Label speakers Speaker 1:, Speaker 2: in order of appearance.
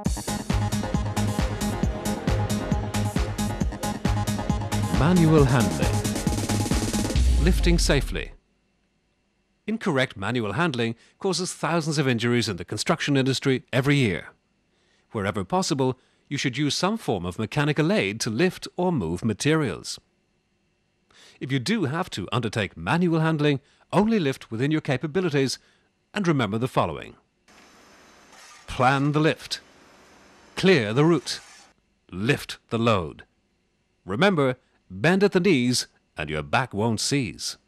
Speaker 1: Manual handling. Lifting safely. Incorrect manual handling causes thousands of injuries in the construction industry every year. Wherever possible, you should use some form of mechanical aid to lift or move materials. If you do have to undertake manual handling, only lift within your capabilities and remember the following. Plan the lift. Clear the route. Lift the load. Remember, bend at the knees and your back won't seize.